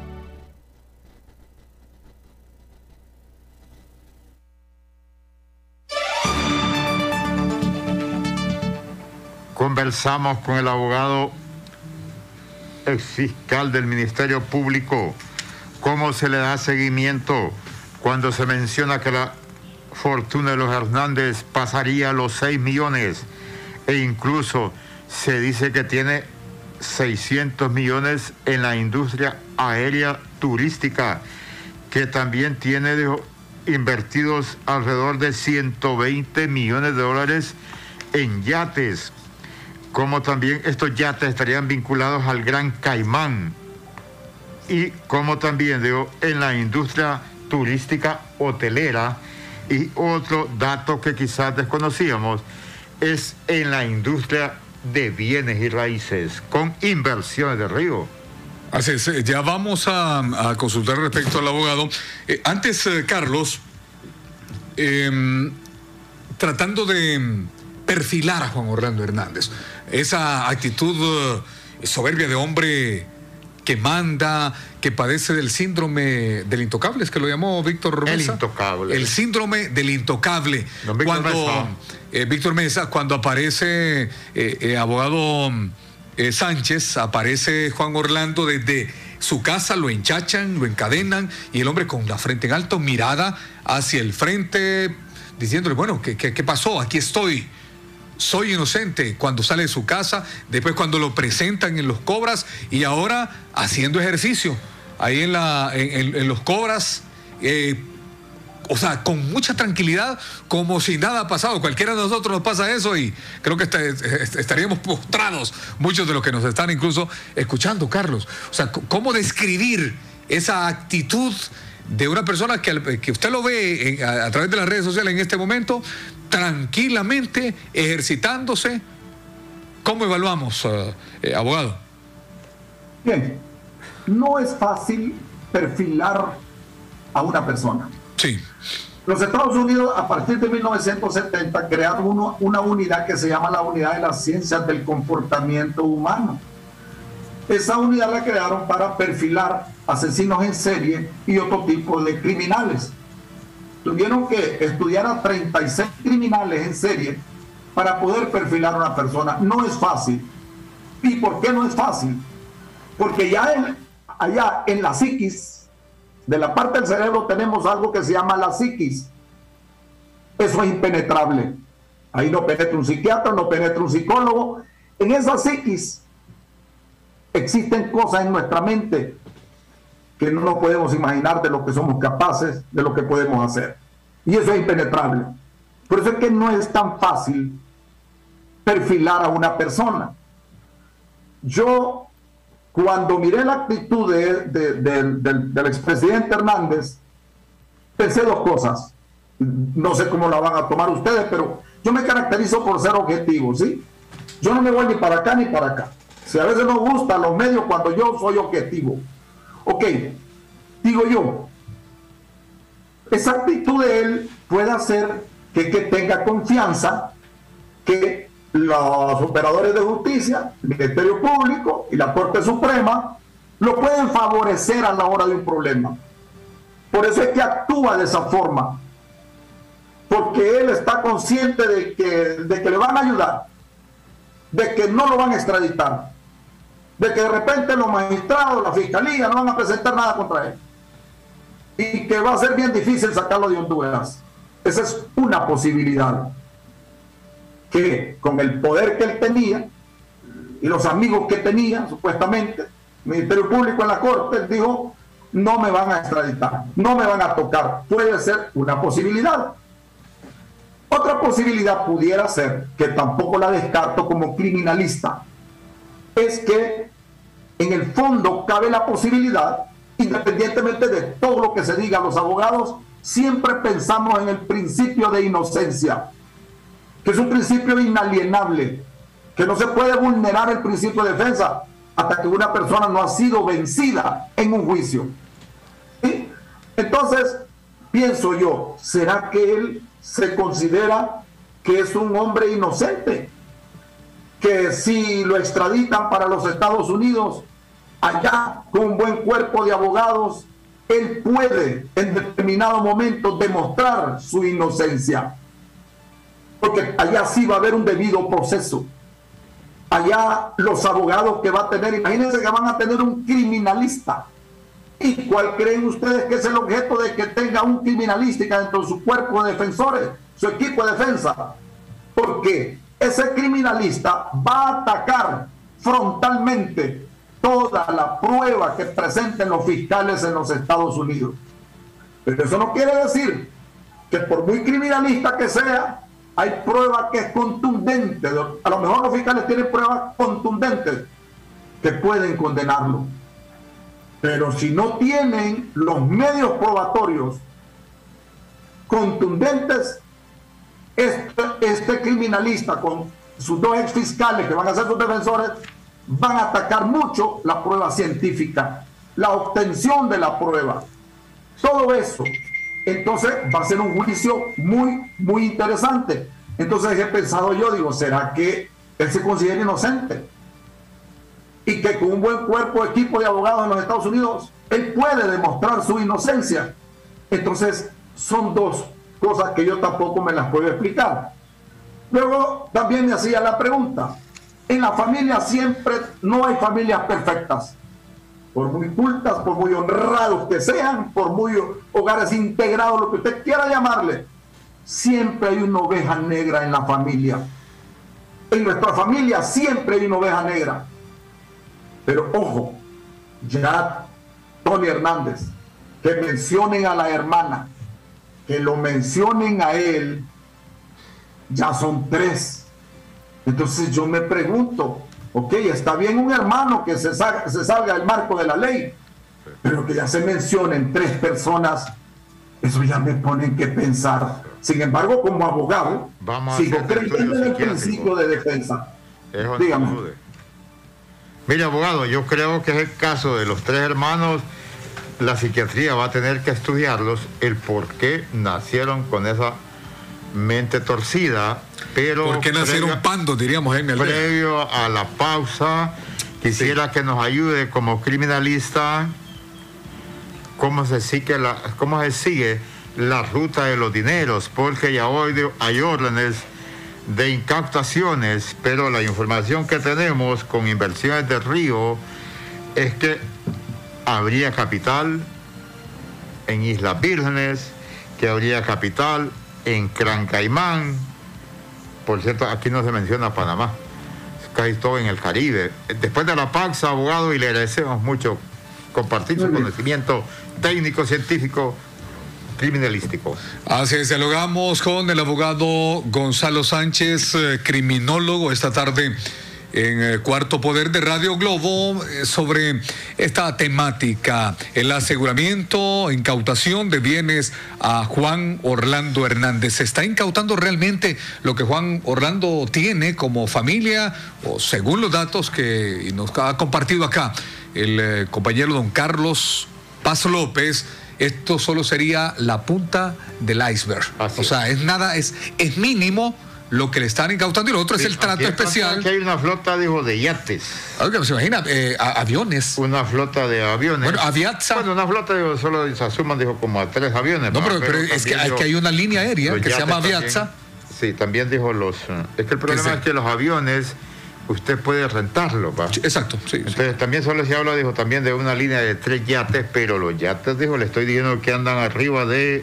conversamos con el abogado exfiscal del Ministerio Público, cómo se le da seguimiento cuando se menciona que la fortuna de los Hernández pasaría los 6 millones e incluso se dice que tiene 600 millones en la industria aérea turística, que también tiene invertidos alrededor de 120 millones de dólares en yates, como también estos yates estarían vinculados al Gran Caimán, y como también en la industria turística hotelera. Y otro dato que quizás desconocíamos es en la industria de bienes y raíces, con inversiones de Río. Así es, ya vamos a consultar respecto al abogado. Antes, Carlos, tratando de perfilar a Juan Orlando Hernández, esa actitud soberbia de hombre que manda, que padece del síndrome del intocable, es que lo llamó Víctor Mesa. El intocable. El síndrome del intocable. Víctor Mesa, cuando aparece abogado Sánchez, aparece Juan Orlando desde su casa, lo enchachan, lo encadenan, y el hombre con la frente en alto, mirada hacia el frente, diciéndole, bueno, ¿qué pasó? Aquí estoy. Soy inocente, cuando sale de su casa, después cuando lo presentan en los Cobras, y ahora haciendo ejercicio ahí en los Cobras, o sea, con mucha tranquilidad, como si nada ha pasado. Cualquiera de nosotros nos pasa eso y creo que estaríamos postrados, muchos de los que nos están incluso escuchando, Carlos. O sea, ¿cómo describir esa actitud de una persona que usted lo ve a través de las redes sociales en este momento, tranquilamente ejercitándose? ¿Cómo evaluamos, abogado? Bien, no es fácil perfilar a una persona. Sí. Los Estados Unidos, a partir de 1970, crearon una unidad que se llama la Unidad de las Ciencias del Comportamiento Humano. Esa unidad la crearon para perfilar asesinos en serie y otro tipo de criminales. Tuvieron que estudiar a 36 criminales en serie para poder perfilar a una persona. No es fácil. ¿Y por qué no es fácil? Porque ya allá en la psiquis, de la parte del cerebro, tenemos algo que se llama la psiquis. Eso es impenetrable. Ahí no penetra un psiquiatra, no penetra un psicólogo. En esa psiquis existen cosas en nuestra mente que no nos podemos imaginar de lo que somos capaces, de lo que podemos hacer. Y eso es impenetrable. Por eso es que no es tan fácil perfilar a una persona. Yo, cuando miré la actitud del expresidente Hernández, pensé dos cosas. No sé cómo la van a tomar ustedes, pero yo me caracterizo por ser objetivo, ¿sí? Yo no me voy ni para acá ni para acá. Si a veces nos gustan los medios cuando yo soy objetivo. Ok, digo yo, esa actitud de él puede hacer que tenga confianza, que los operadores de justicia, el Ministerio Público y la Corte Suprema lo pueden favorecer a la hora de un problema. Por eso es que actúa de esa forma, porque él está consciente de que le van a ayudar, de que no lo van a extraditar, de que de repente los magistrados, la fiscalía no van a presentar nada contra él y que va a ser bien difícil sacarlo de Honduras. Esa es una posibilidad, que con el poder que él tenía y los amigos que tenía, supuestamente, el Ministerio Público en la Corte, él dijo, no me van a extraditar, no me van a tocar. Puede ser una posibilidad. Otra posibilidad pudiera ser, que tampoco la descarto como criminalista, es que en el fondo cabe la posibilidad, independientemente de todo lo que se diga a los abogados, siempre pensamos en el principio de inocencia, que es un principio inalienable, que no se puede vulnerar el principio de defensa hasta que una persona no ha sido vencida en un juicio. ¿Sí? Entonces, pienso yo, ¿será que él se considera que es un hombre inocente? Que si lo extraditan para los Estados Unidos, allá con un buen cuerpo de abogados, él puede en determinado momento demostrar su inocencia, porque allá sí va a haber un debido proceso. allá los abogados que va a tener, imagínense que van a tener un criminalista. ¿Y cuál creen ustedes que es el objeto de que tenga un criminalista dentro de su cuerpo de defensores, su equipo de defensa? Porque ese criminalista va a atacar frontalmente toda la prueba que presenten los fiscales en los Estados Unidos. Pero eso no quiere decir que por muy criminalista que sea, hay prueba que es contundente. A lo mejor los fiscales tienen pruebas contundentes que pueden condenarlo. Pero si no tienen los medios probatorios contundentes, este criminalista con sus dos ex fiscales que van a ser sus defensores van a atacar mucho la prueba científica, la obtención de la prueba, todo eso. Entonces va a ser un juicio muy interesante. Entonces he pensado yo, digo, ¿será que él se considera inocente? Y que con un buen cuerpo, equipo de abogados en los Estados Unidos, él puede demostrar su inocencia. Entonces son dos cosas que yo tampoco me las puedo explicar. Luego también me hacía la pregunta, en la familia siempre no hay familias perfectas, por muy cultas, por muy honrados que sean, por muy hogares integrados, lo que usted quiera llamarle, siempre hay una oveja negra en la familia. En nuestra familia siempre hay una oveja negra. Pero ojo, ya Tony Hernández, que mencionen a la hermana, que lo mencionen a él, ya son 3. Entonces yo me pregunto, ok, está bien un hermano que se salga del marco de la ley, pero que ya se mencionen 3 personas, eso ya me ponen que pensar. Sin embargo, como abogado, sigo creyendo en el principio de defensa. Dígame. Mire, abogado, yo creo que es el caso de los 3 hermanos. La psiquiatría va a tener que estudiarlos, el por qué nacieron con esa mente torcida, pero... ¿Por qué nacieron pandos, diríamos, Jaime Aldea? Previo a la pausa, quisiera que nos ayude como criminalista cómo se sigue la ruta de los dineros, porque ya hoy hay órdenes de incautaciones, pero la información que tenemos con Inversiones del Río es que habría capital en Islas Vírgenes, que habría capital en Gran Caimán. Por cierto, aquí no se menciona Panamá, es casi todo en el Caribe. Después de la pausa, abogado, y le agradecemos mucho compartir su conocimiento técnico, científico, criminalístico. Así es, dialogamos con el abogado Gonzalo Sánchez, criminólogo, esta tarde en Cuarto Poder de Radio Globo, sobre esta temática, el aseguramiento, incautación de bienes a Juan Orlando Hernández. ¿Se está incautando realmente lo que Juan Orlando tiene como familia? O según los datos que nos ha compartido acá el compañero don Carlos Paz López, esto solo sería la punta del iceberg. Así o sea, es mínimo lo que le están incautando, y lo otro es el trato especial. Aquí hay una flota, dijo, de yates. Oiga, se imagina, aviones. Una flota de aviones. Bueno, Aviatsa. Bueno, una flota, digo, solo se asuman, dijo, como a 3 aviones. No, pero es que hay una línea aérea que se llama Aviatsa. Sí, también dijo es que el problema es que los aviones usted puede rentarlos, ¿va? Exacto, sí. Entonces también solo se habla, dijo, también de una línea de 3 yates, pero los yates, dijo, le estoy diciendo que andan arriba de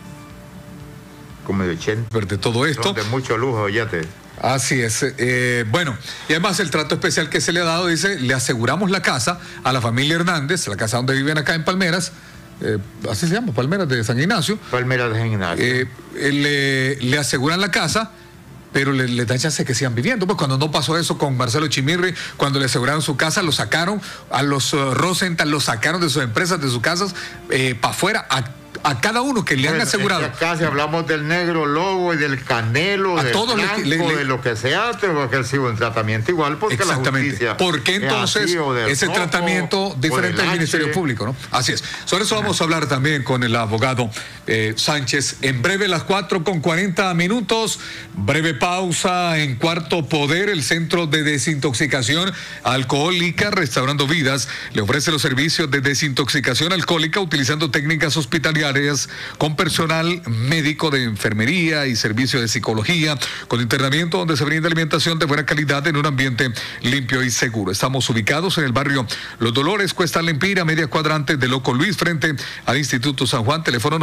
como de 80. De todo esto. Son de mucho lujo, yates. Así es. Bueno, y además el trato especial que se le ha dado, dice, le aseguramos la casa a la familia Hernández, la casa donde viven acá en Palmeras, así se llama, Palmeras de San Ignacio. Palmeras de San Ignacio. Le aseguran la casa, pero le dan chance que sigan viviendo. Pues cuando no pasó eso con Marcelo Chimirri, cuando le aseguraron su casa, lo sacaron, a los Rosenthal los sacaron de sus empresas, de sus casas, para afuera, a cada uno que le han asegurado. Acá si hablamos del negro lobo y del canelo, del todos blanco, de lo que sea, tengo que recibir un tratamiento igual, porque la justicia... ¿Por qué entonces ese tratamiento diferente del Ministerio Público, no? Así es. Sobre eso vamos a hablar también con el abogado Sánchez. En breve, las 4:40. Breve pausa en Cuarto Poder. El Centro de Desintoxicación Alcohólica, Restaurando Vidas, le ofrece los servicios de desintoxicación alcohólica utilizando técnicas hospitalarias domiciliarias con personal médico de enfermería y servicio de psicología, con internamiento donde se brinda alimentación de buena calidad en un ambiente limpio y seguro. Estamos ubicados en el barrio Los Dolores, Cuesta Lempira, media cuadrante de Loco Luis, frente al Instituto San Juan, teléfono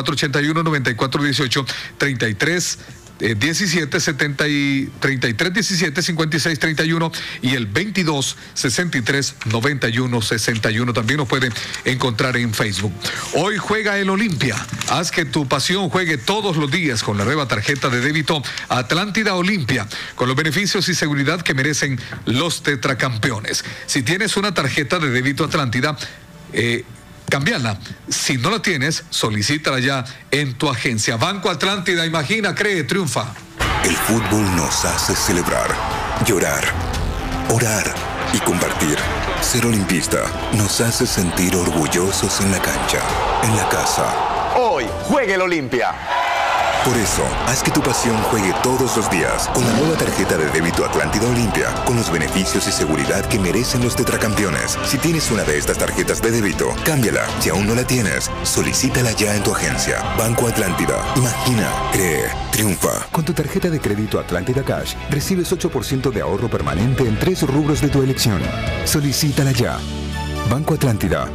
9481-9418-33 17 70 y 33 17 56 31 y el 22 63 91 61. También nos puede encontrar en Facebook. Hoy juega el Olimpia. Haz que tu pasión juegue todos los días con la nueva tarjeta de débito Atlántida Olimpia, con los beneficios y seguridad que merecen los tetracampeones. Si tienes una tarjeta de débito Atlántida, cámbiala. Si no la tienes, solicítala ya en tu agencia. Banco Atlántida, imagina, cree, triunfa. El fútbol nos hace celebrar, llorar, orar y compartir. Ser olimpista nos hace sentir orgullosos en la cancha, en la casa. Hoy juegue el Olimpia. Por eso, haz que tu pasión juegue todos los días con la nueva tarjeta de débito Atlántida Olimpia, con los beneficios y seguridad que merecen los tetracampeones. Si tienes una de estas tarjetas de débito, cámbiala. Si aún no la tienes, solicítala ya en tu agencia. Banco Atlántida. Imagina, cree, triunfa. Con tu tarjeta de crédito Atlántida Cash, recibes 8% de ahorro permanente en 3 rubros de tu elección. Solicítala ya. Banco Atlántida.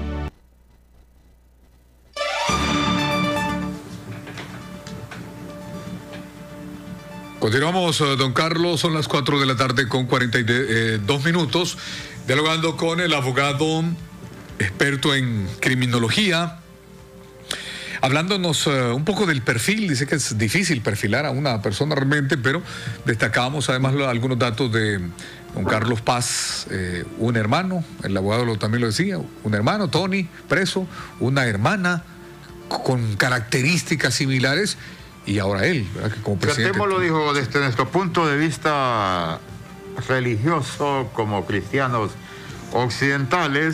Continuamos, don Carlos, son las 4 de la tarde con 42 minutos, dialogando con el abogado experto en criminología, hablándonos un poco del perfil. Dice que es difícil perfilar a una persona realmente, pero destacábamos además algunos datos de don Carlos Paz, un hermano, el abogado también lo decía, un hermano, Tony, preso, una hermana con características similares. Y ahora él, ¿verdad? Que como presidente. Tratémoslo, dijo, desde nuestro punto de vista religioso, como cristianos occidentales,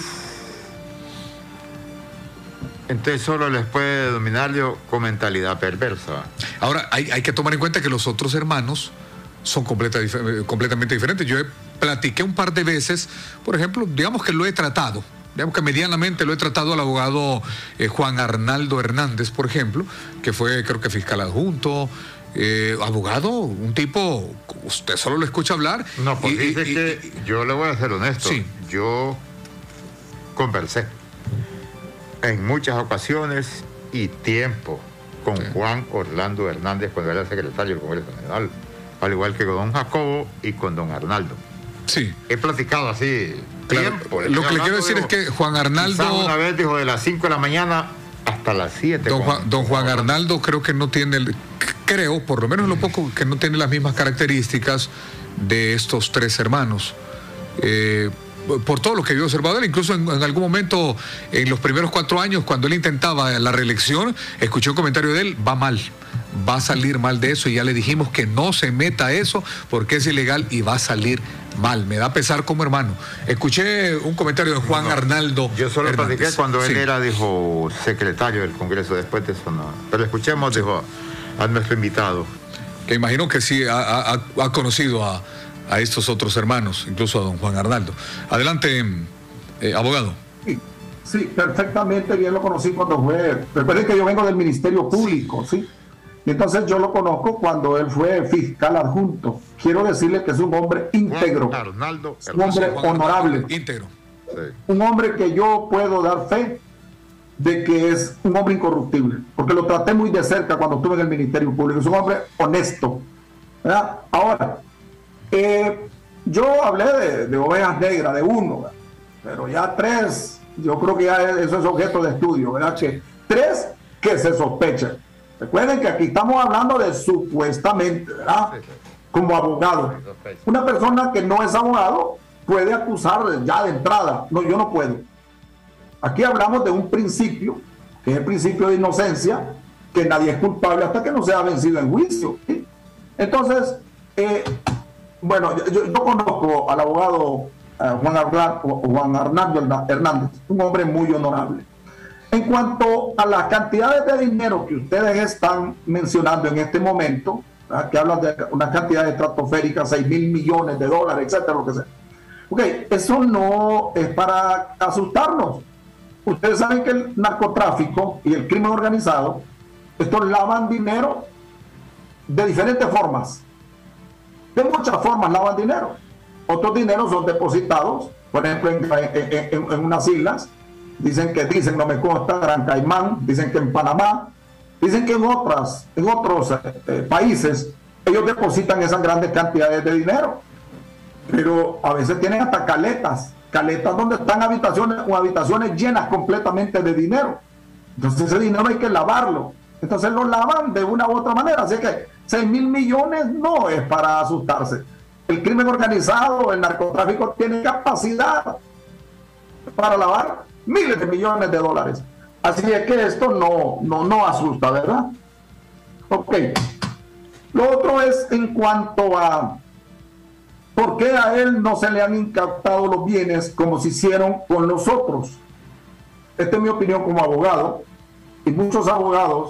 entonces solo les puede dominar con mentalidad perversa. Ahora, hay que tomar en cuenta que los otros hermanos son completamente diferentes. Yo platiqué un par de veces, por ejemplo, digamos que lo he tratado. Digamos que medianamente lo he tratado al abogado Juan Arnaldo Hernández, por ejemplo, que fue, creo que fiscal adjunto, abogado, un tipo, usted solo lo escucha hablar. No, pues dice que yo le voy a ser honesto. Sí. Yo conversé en muchas ocasiones y tiempo con Juan Orlando Hernández cuando era secretario del Congreso Nacional, al igual que con don Jacobo y con don Arnaldo. Sí. He platicado así. Claro, lo que le quiero decir es que Juan Arnaldo, una vez dijo de las 5 de la mañana hasta las 7. Don Juan Arnaldo creo que no tiene, creo, por lo menos lo poco, que no tiene las mismas características de estos tres hermanos. Por todo lo que yo he observado, incluso en algún momento, en los primeros 4 años, cuando él intentaba la reelección, escuché un comentario de él: va mal, va a salir mal de eso, y ya le dijimos que no se meta a eso porque es ilegal y va a salir mal. Me da pesar como hermano. Escuché un comentario de Juan Arnaldo. Yo solo Hernández. platiqué cuando él era, dijo, secretario del Congreso. Después de eso no. Pero escuchemos, dijo, a nuestro invitado. Que imagino que sí ha conocido a estos otros hermanos, incluso a don Juan Arnaldo. Adelante, abogado. Sí, perfectamente bien lo conocí cuando fue. Recuerden que yo vengo del Ministerio Público, ¿sí? Y entonces yo lo conozco cuando él fue fiscal adjunto. Quiero decirle que es un hombre íntegro, Arnaldo, un hombre honorable, íntegro. Sí. un hombre que yo puedo dar fe de que es un hombre incorruptible, porque lo traté muy de cerca cuando estuve en el Ministerio Público. Es un hombre honesto, ¿verdad? Ahora, yo hablé de ovejas negras, de uno, ¿verdad? Pero ya 3, yo creo que ya eso es objeto de estudio, ¿verdad? Que 3 que se sospechan. Recuerden que aquí estamos hablando de supuestamente, ¿verdad? Como abogado. Una persona que no es abogado puede acusar ya de entrada. No, yo no puedo. Aquí hablamos de un principio, que es el principio de inocencia, que nadie es culpable hasta que no sea vencido en juicio, ¿sí? Entonces, bueno, yo conozco al abogado Juan Arnaldo Hernández, un hombre muy honorable. En cuanto a las cantidades de dinero que ustedes están mencionando en este momento, ¿verdad? Que hablan de una cantidad estratosférica, 6.000 millones de dólares, etcétera, lo que sea. Ok, eso no es para asustarnos. ustedes saben que el narcotráfico y el crimen organizado, estos lavan dinero de diferentes formas. De muchas formas lavan dinero. Otros dineros son depositados, por ejemplo, en unas islas. Dicen, no me consta, Gran Caimán, dicen que en Panamá, dicen que en otros países ellos depositan esas grandes cantidades de dinero. Pero a veces tienen hasta caletas donde están habitaciones llenas completamente de dinero. Entonces ese dinero hay que lavarlo. Entonces lo lavan de una u otra manera. Así que 6.000 millones no es para asustarse. El crimen organizado, el narcotráfico tiene capacidad para lavar miles de millones de dólares. Así es que esto no asusta, ¿verdad? Ok. Lo otro es en cuanto a por qué a él no se le han incautado los bienes como se hicieron con los otros. Esta es mi opinión como abogado, y muchos abogados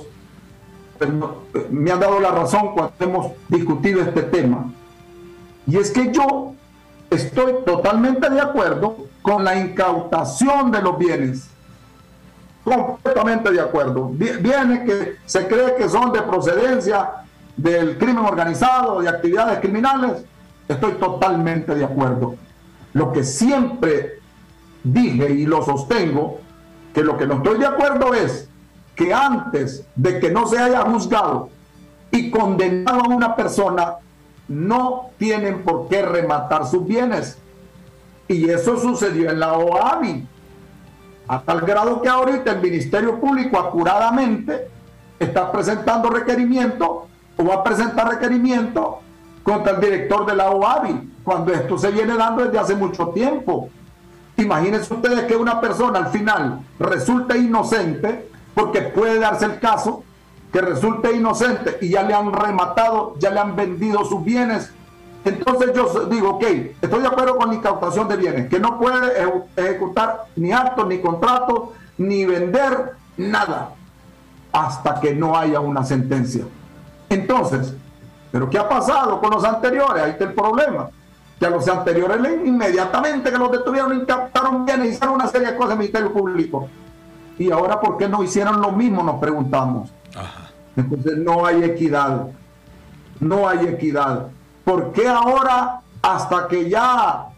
me han dado la razón cuando hemos discutido este tema. Y es que yo estoy totalmente de acuerdo con la incautación de los bienes. Completamente de acuerdo. Bienes que se cree que son de procedencia del crimen organizado, de actividades criminales, estoy totalmente de acuerdo. Lo que siempre dije y lo sostengo, que lo que no estoy de acuerdo es que antes de que no se haya juzgado y condenado a una persona, no tienen por qué rematar sus bienes. Y eso sucedió en la OAVI, a tal grado que ahorita el Ministerio Público acuradamente está presentando requerimiento o va a presentar requerimiento contra el director de la OAVI, cuando esto se viene dando desde hace mucho tiempo. Imagínense ustedes que una persona al final resulte inocente, porque puede darse el caso que resulte inocente y ya le han rematado, ya le han vendido sus bienes. Entonces yo digo, ok, estoy de acuerdo con la incautación de bienes, que no puede ejecutar ni actos, ni contratos, ni vender nada, hasta que no haya una sentencia. Entonces, ¿pero qué ha pasado con los anteriores? Ahí está el problema. Que a los anteriores inmediatamente que los detuvieron, incautaron bienes, hicieron una serie de cosas en el Ministerio Público. Y ahora, ¿por qué no hicieron lo mismo? Nos preguntamos. Ajá. Entonces no hay equidad. No hay equidad. ¿Por qué ahora, hasta que ya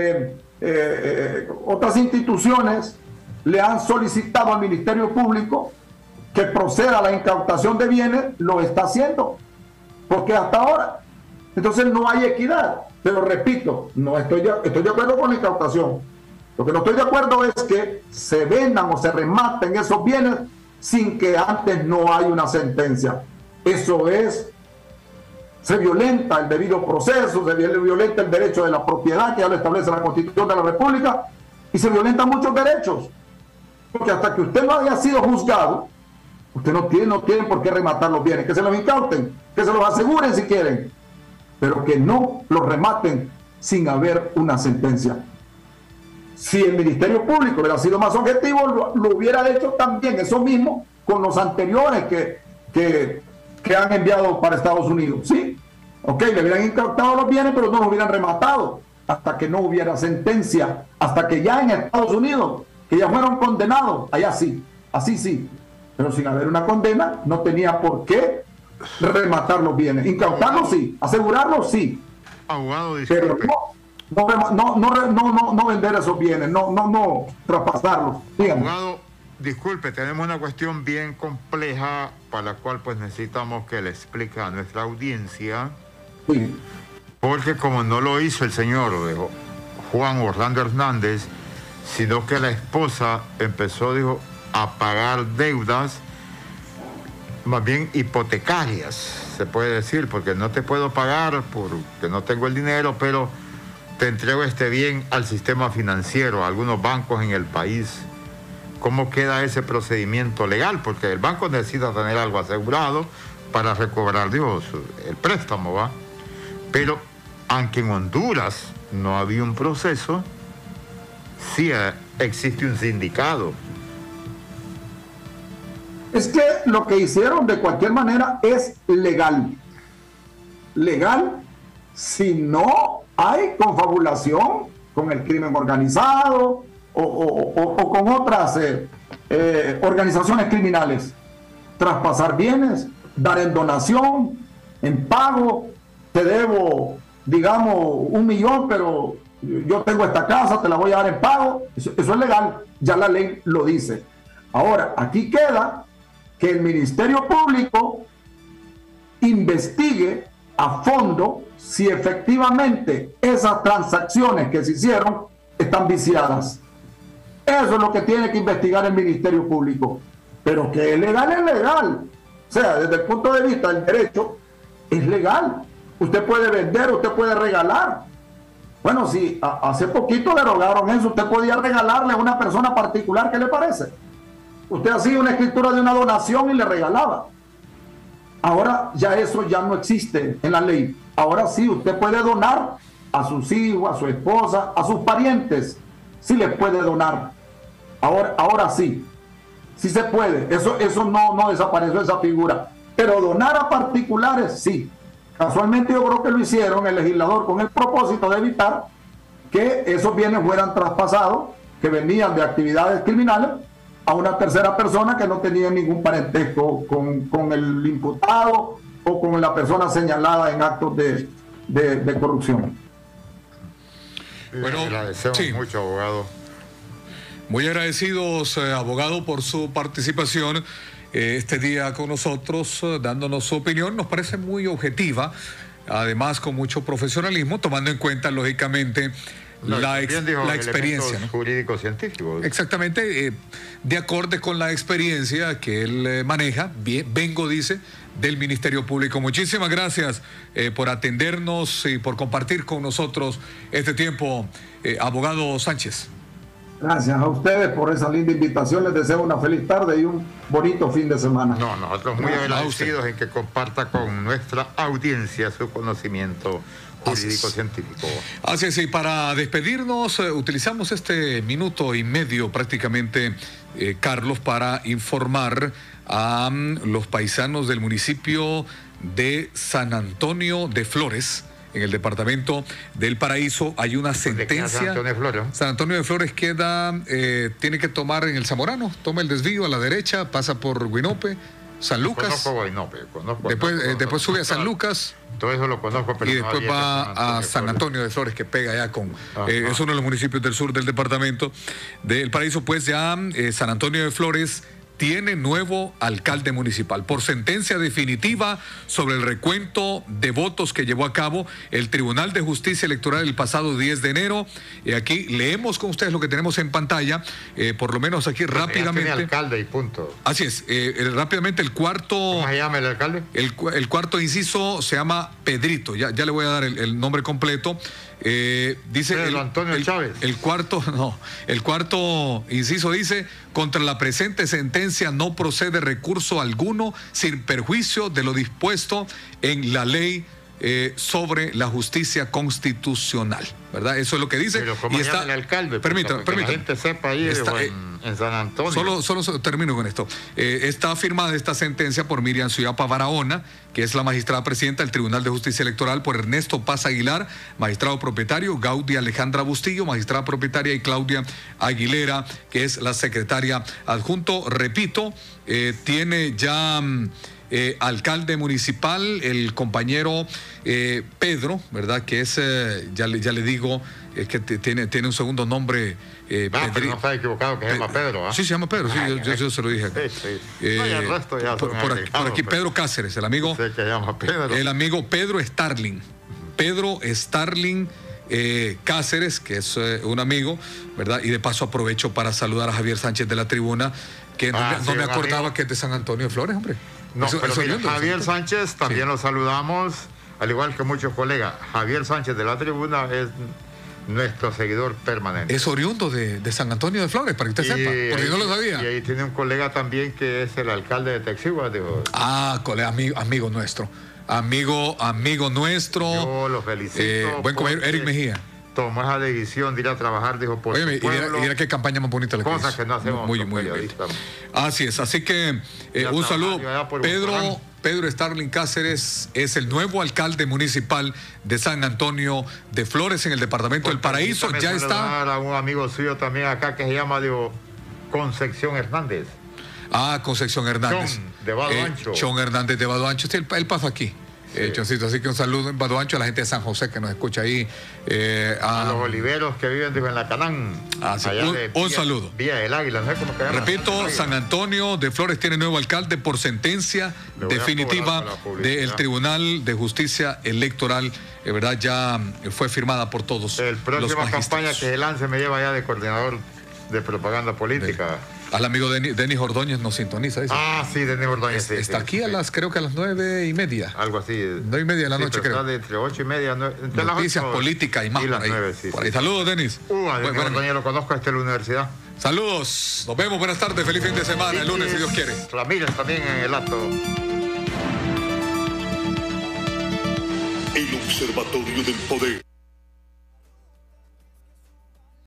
otras instituciones le han solicitado al Ministerio Público que proceda a la incautación de bienes, lo está haciendo? Porque hasta ahora. Entonces no hay equidad. Pero repito, estoy de acuerdo con la incautación. Lo que no estoy de acuerdo es que se vendan o se rematen esos bienes sin que antes no haya una sentencia. Eso se violenta el debido proceso, se violenta el derecho de la propiedad que ya lo establece la Constitución de la República, y se violentan muchos derechos. Porque hasta que usted no haya sido juzgado, usted no tiene por qué rematar los bienes. Que se los incauten, que se los aseguren si quieren, pero que no los rematen sin haber una sentencia. Si el Ministerio Público hubiera sido más objetivo, lo hubiera hecho también eso mismo con los anteriores que han enviado para Estados Unidos. Sí, ok, le hubieran incautado los bienes, pero no los hubieran rematado hasta que no hubiera sentencia, hasta que ya en Estados Unidos, que ya fueron condenados, allá sí, así sí, pero sin haber una condena, no tenía por qué rematar los bienes. Incautarlos sí, asegurarlos sí, abogado, disculpe, pero no vender esos bienes, no traspasarlos. Dígame. Abogado, disculpe, tenemos una cuestión bien compleja para la cual pues necesitamos que le explique a nuestra audiencia. Sí. Porque como no lo hizo el señor Juan Orlando Hernández, sino que la esposa empezó, a pagar deudas, más bien hipotecarias, se puede decir, porque no te puedo pagar porque no tengo el dinero, pero te entrego este bien al sistema financiero, a algunos bancos en el país. ¿Cómo queda ese procedimiento legal? Porque el banco necesita tener algo asegurado para recobrar, el préstamo, ¿va? Pero aunque en Honduras no había un proceso, sí existe un sindicato. Es que lo que hicieron de cualquier manera es legal. Legal si no hay confabulación con el crimen organizado, o con otras organizaciones criminales. Traspasar bienes, dar en donación, en pago, te debo, digamos, 1 millón, pero yo tengo esta casa, te la voy a dar en pago. Eso es legal, ya la ley lo dice. Ahora, aquí queda que el Ministerio Público investigue a fondo si efectivamente esas transacciones que se hicieron están viciadas. Eso es lo que tiene que investigar el Ministerio Público. Pero que es legal, es legal. O sea, desde el punto de vista del derecho, es legal. Usted puede vender, usted puede regalar. Bueno, si hace poquito derogaron eso, usted podía regalarle a una persona particular, ¿qué le parece? Usted hacía una escritura de una donación y le regalaba. Ahora ya eso ya no existe en la ley. Ahora sí, usted puede donar a sus hijos, a su esposa, a sus parientes. Sí les puede donar. Ahora sí. Sí se puede. Eso no desapareció esa figura. Pero donar a particulares, sí. Casualmente yo creo que lo hicieron el legislador con el propósito de evitar que esos bienes fueran traspasados, que venían de actividades criminales, a una tercera persona que no tenía ningún parentesco con el imputado o con la persona señalada en actos de corrupción. Bueno, agradecemos mucho, abogado. Muy agradecidos, abogado, por su participación este día con nosotros, dándonos su opinión. Nos parece muy objetiva, además con mucho profesionalismo, tomando en cuenta, lógicamente, la experiencia, ¿no? Jurídicos científicos. Exactamente, de acorde con la experiencia que él maneja, dice, del Ministerio Público. Muchísimas gracias por atendernos y por compartir con nosotros este tiempo, abogado Sánchez. Gracias a ustedes por esa linda invitación. Les deseo una feliz tarde y un bonito fin de semana. No, nosotros muy agradecidos en que comparta con nuestra audiencia su conocimiento jurídico-científico. Así es, y para despedirnos, utilizamos este minuto y medio prácticamente, Carlos, para informar a los paisanos del municipio de San Antonio de Flores. En el departamento del Paraíso hay una sentencia. San Antonio de Flores. San Antonio de Flores queda, tiene que tomar en el Zamorano, toma el desvío a la derecha, pasa por Guinope, San Lucas. Conozco Guinope, después sube a San Lucas. Todo eso lo conozco, pero y después va a San Antonio de Flores, que pega allá con... es uno de los municipios del sur del departamento del Paraíso. Pues ya San Antonio de Flores tiene nuevo alcalde municipal. Por sentencia definitiva sobre el recuento de votos que llevó a cabo el Tribunal de Justicia Electoral el pasado 10 de enero. Aquí leemos con ustedes lo que tenemos en pantalla, por lo menos aquí rápidamente. Ya tiene alcalde y punto. Así es, rápidamente el cuarto... ¿Cómo se llama el alcalde? El cuarto inciso se llama Pedrito, ya le voy a dar el nombre completo. Dice Pedro Antonio Chávez. El cuarto inciso dice: contra la presente sentencia no procede recurso alguno sin perjuicio de lo dispuesto en la ley sobre la justicia constitucional, ¿verdad? Eso es lo que dice. Pero ¿cómo y está el alcalde? Permítame. La gente sepa ahí en San Antonio. Solo termino con esto. Está firmada esta sentencia por Miriam Suyapa Barahona, que es la magistrada presidenta del Tribunal de Justicia Electoral, por Ernesto Paz Aguilar, magistrado propietario, Gaudia Alejandra Bustillo, magistrada propietaria, y Claudia Aguilera, que es la secretaria adjunto. Repito, tiene ya... alcalde municipal, el compañero Pedro, ¿verdad? Que es, ya le digo, es que tiene un segundo nombre. Pero no está equivocado, que se llama Pedro, ¿ah? Sí, se llama Pedro, sí, yo se lo dije. El resto ya por aquí Pedro Cáceres, el amigo. Sé que llama Pedro. El amigo Pedro Starling. Pedro Starling Cáceres, que es un amigo, ¿verdad? Y de paso aprovecho para saludar a Javier Sánchez de la Tribuna, que no me acordaba amigo. Que es de San Antonio de Flores, hombre. No, pero mira, Javier Sánchez también lo saludamos, al igual que muchos colegas. Javier Sánchez de la Tribuna es nuestro seguidor permanente. Es oriundo de San Antonio de Flores, para que usted sepa, porque yo no lo sabía. Y ahí tiene un colega también que es el alcalde de Texigua. Colega, amigo nuestro. Amigo nuestro. Yo lo felicito. Buen compañero, Eric Mejía. Tomó esa decisión de ir a trabajar, dijo, por su pueblo. Y mira qué campaña más bonita la que Cosas que no hacemos muy bien. Así es, así que un saludo. Pedro Starling Cáceres es el nuevo alcalde municipal de San Antonio de Flores en el departamento del Paraíso. Ya está. A un amigo suyo también acá que se llama Concepción Hernández. Concepción Hernández. Chon, de Vado Ancho. Chon Hernández de Vado Ancho. Él pasa aquí. Choncito, así que un saludo en Vado Ancho a la gente de San José que nos escucha ahí. A los oliveros que viven en la Canán. Un saludo. Vía del Águila, no sé cómo quedaron. Repito, San Antonio de Flores tiene nuevo alcalde por sentencia definitiva del Tribunal de Justicia Electoral. ¿Verdad? Ya fue firmada por todos. El próxima campaña que se lance me lleva ya de coordinador de propaganda política. Al amigo Denis Ordóñez nos sintoniza. ¿Dice? Sí, Denis Ordóñez. Está aquí creo que a las 9:30. Algo así. 9:30 de la noche, creo. Entre 8:30. Noticias políticas y más. Las 9, por ahí. Saludos, Denis. Denis Ordóñez lo conozco, en la universidad. Saludos. Nos vemos. Buenas tardes. Feliz fin de semana. El lunes, si Dios quiere. Ramírez también en el acto. El Observatorio del Poder.